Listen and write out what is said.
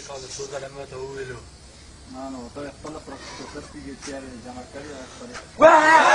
خالص څو ځله ماته وویلو نو ته خپله پروسس کې چې جمع کړی